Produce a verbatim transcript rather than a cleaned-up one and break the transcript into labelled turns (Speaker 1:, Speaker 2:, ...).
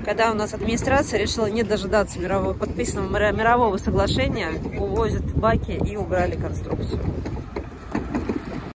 Speaker 1: когда у нас администрация решила не дожидаться мирового, подписанного мирового соглашения, увозят баки и убрали конструкцию.